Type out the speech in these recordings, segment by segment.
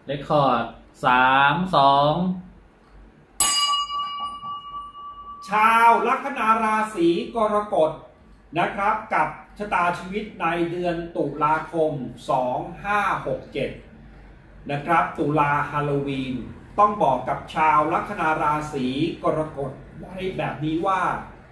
เรคคอร์ด3 2 ชาวลัคนาราศีกรกฎนะครับกับชะตาชีวิตในเดือนตุลาคม2567นะครับตุลาฮาโลวีนต้องบอกกับชาวลัคนาราศีกรกฎไว้แบบนี้ว่า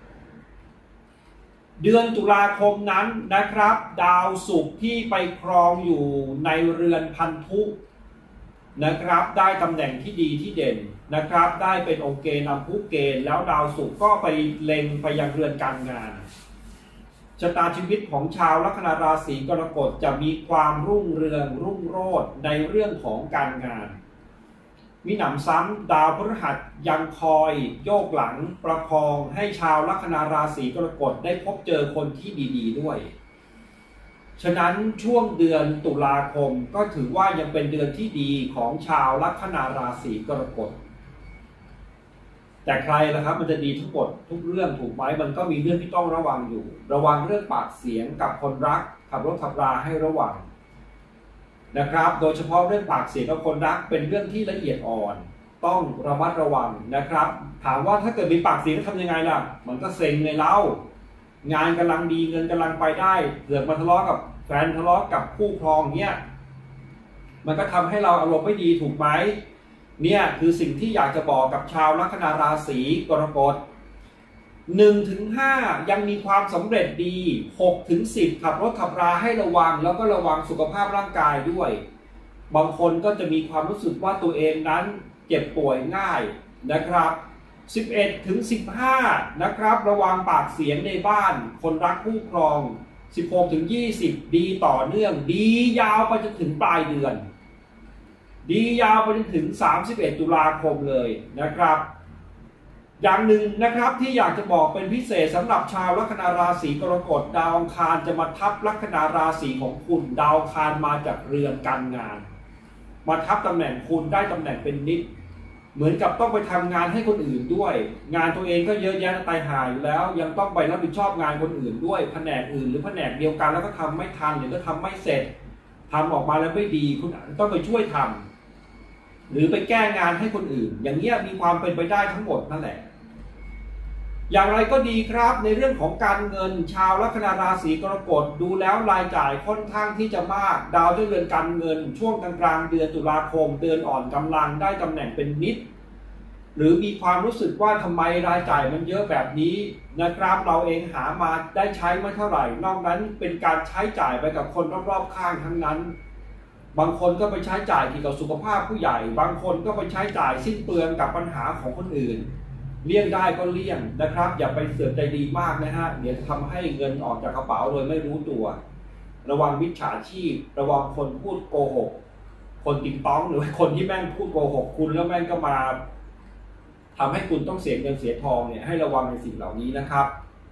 เดือนตุลาคมนั้นนะครับดาวศุกร์ที่ไปครองอยู่ในเรือนพันธุนะครับได้ตำแหน่งที่ดีที่เด่นนะครับได้เป็นองค์เกณฑ์นำผู้เกณฑ์แล้วดาวศุกร์ก็ไปเล็งไปยังเรือนการงานชะตาชีวิตของชาวลัคนาราศีกรกฎจะมีความรุ่งเรืองรุ่งโรจน์ในเรื่องของการงานมิหนำซ้ำดาวพฤหัสยังคอยโยกหลังประคองให้ชาวลัคนาราศีกรกฎได้พบเจอคนที่ดีๆด้วยฉะนั้นช่วงเดือนตุลาคมก็ถือว่ายังเป็นเดือนที่ดีของชาวลัคนาราศีกรกฎแต่ใครนะครับมันจะดีทุกบททุกเรื่องถูกไหมมันก็มีเรื่องที่ต้องระวังอยู่ระวังเรื่องปากเสียงกับคนรักขับรถขับราให้ระวังนะครับโดยเฉพาะเรื่องปากเสียงกับคนรักเป็นเรื่องที่ละเอียดอ่อนต้องระมัดระวังนะครับถามว่าถ้าเกิดมีปากเสียงทำยังไงล่ะมันก็เซ็งในเล่างานกำลังดีเงินกำลังไปได้เกิดมาทะเลาะกับแฟนทะเลาะกับคู่ครองเนี่ยมันก็ทำให้เราอารมณ์ไม่ดีถูกไหมเนี่ยคือสิ่งที่อยากจะบอกกับชาวลัคนาราศีกรกฎ 1-5 ยังมีความสำเร็จดี 6-10 ขับรถขับราให้ระวังแล้วก็ระวังสุขภาพร่างกายด้วยบางคนก็จะมีความรู้สึกว่าตัวเองนั้นเจ็บป่วยง่ายนะครับ11-15 นะครับระวังปากเสียงในบ้านคนรักคู่ครอง 16-20 ดีต่อเนื่องดียาวไปจนถึงปลายเดือนดียาวไปจนถึง31 ตุลาคมเลยนะครับอย่างหนึ่งนะครับที่อยากจะบอกเป็นพิเศษสำหรับชาวลัคนาราศีกรกฎดาวอังคารจะมาทับลัคนาราศีของคุณดาวอังคารมาจากเรือนการงานมาทับตำแหน่งคุณได้ตำแหน่งเป็นนิดเหมือนกับต้องไปทำงานให้คนอื่นด้วยงานตัวเองก็เยอะแยะตายหายอยู่แล้วยังต้องไปรับผิดชอบงานคนอื่นด้วยแผนกอื่นหรือแผนกเดียวกันแล้วก็ทำไม่ทันหรือก็ทำไม่เสร็จทำออกมาแล้วไม่ดีคุณต้องไปช่วยทำหรือไปแก้งานให้คนอื่นอย่างนี้มีความเป็นไปได้ทั้งหมดนั่นแหละอย่างไรก็ดีครับในเรื่องของการเงินชาวลัคนาราศีกรกฎดูแล้วรายจ่ายค่อนข้างที่จะมากดาวเจ้าเรือนการเงินช่วงกลางๆเดือนตุลาคมเดือนอ่อนกำลังได้ตำแหน่งเป็นนิดหรือมีความรู้สึกว่าทำไมรายจ่ายมันเยอะแบบนี้นะครับเราเองหามาได้ใช้ไม่เท่าไหร่นอกนั้นเป็นการใช้จ่ายไปกับคนรอบๆข้างทั้งนั้นบางคนก็ไปใช้จ่ายเกี่ยวกับสุขภาพผู้ใหญ่บางคนก็ไปใช้จ่ายสิ้นเปลืองกับปัญหาของคนอื่นเลี่ยงได้ก็เลี่ยงนะครับอย่าไปเสือกใจดีมากนะฮะเดี๋ยวจะทำให้เงินออกจากกระเป๋าโดยไม่รู้ตัวระวังมิจฉาชีพระวังคนพูดโกหกคนติ๊งต้องหรือคนที่แม่งพูดโกหกคุณแล้วแม่งก็มาทำให้คุณต้องเสียเงินเสียทองเนี่ยให้ระวังในสิ่งเหล่านี้นะครับ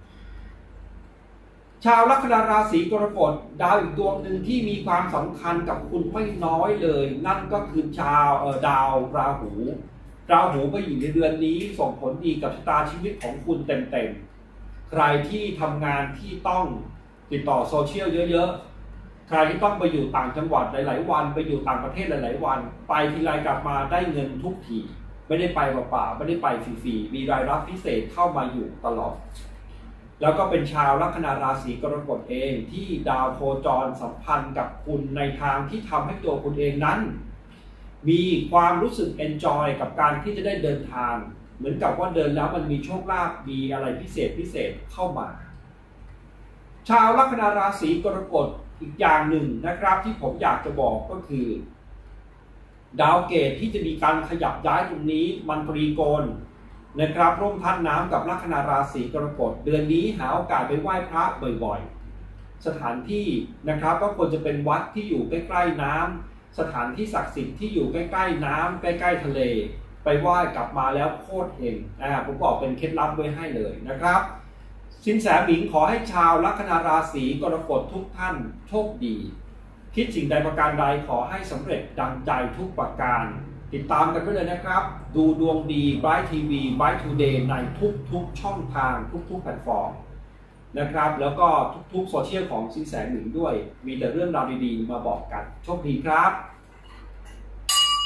ชาวลัคนาราศีกรกฎดาวอีกดวงหนึ่งที่มีความสำคัญกับคุณไม่น้อยเลยนั่นก็คือดาวราหูไปอยู่ในเดือนนี้ส่งผลดีกับชะตาชีวิตของคุณเต็มๆใครที่ทำงานที่ต้องติดต่อโซเชียลเยอะๆใครที่ต้องไปอยู่ต่างจังหวัดหลายๆวันไปอยู่ต่างประเทศหลายๆวันไปทีไรกลับมาได้เงินทุกทีไม่ได้ไปเปล่าๆไม่ได้ไปฟรีๆมีรายรับพิเศษเข้ามาอยู่ตลอดแล้วก็เป็นชาวลัคนาราศีกรกฎเองที่ดาวโคจรสัมพันธ์กับคุณในทางที่ทำให้ตัวคุณเองนั้นมีความรู้สึกเอนจอยกับการที่จะได้เดินทางเหมือนกับว่าเดินแล้วมันมีโชคลาภมีอะไรพิเศษเข้ามาชาวลัคนาราศีกรกฎอีกอย่างหนึ่งนะครับที่ผมอยากจะบอกก็คือดาวเกตที่จะมีการขยับย้ายตรงนี้มันตรีโกณนะครับร่วมธาตุน้ำกับลัคนาราศีกรกฎเดือนนี้หาโอกาสไปไหว้พระบ่อยๆสถานที่นะครับก็ควรจะเป็นวัดที่อยู่ใกล้ๆน้ำสถานที่ศักดิ์สิทธิ์ที่อยู่ใกล้ๆน้ำใกล้ๆทะเลไปไหว้กลับมาแล้วโคตรเฮงผมบอกเป็นเคล็ดลับไว้ให้เลยนะครับสินแสหมิงขอให้ชาวลัคนาราศีกรกฎทุกท่านโชคดีคิดสิ่งใดประการใดขอให้สำเร็จดังใจทุกประการติดตามกันไปเลยนะครับดูดวงดี Bright TV Bright Today ในทุกช่องทางทุกแพลตฟอร์มนะครับแล้วก็ทุกโซเชียลของสินแสหมิงด้วยมีแต่เรื่องราวดีๆมาบอกกันโชคดีครับ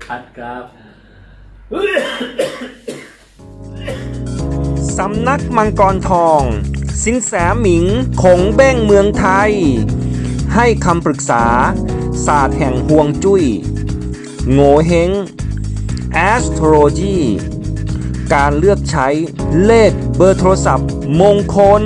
ชัดครับสำนักมังกรทองสินแสหมิงคงเบ้งเมืองไทยให้คำปรึกษาศาสตร์แห่งฮวงจุ้ยโง่เฮง Astrology การเลือกใช้เลขเบอร์โทรศัพท์มงคล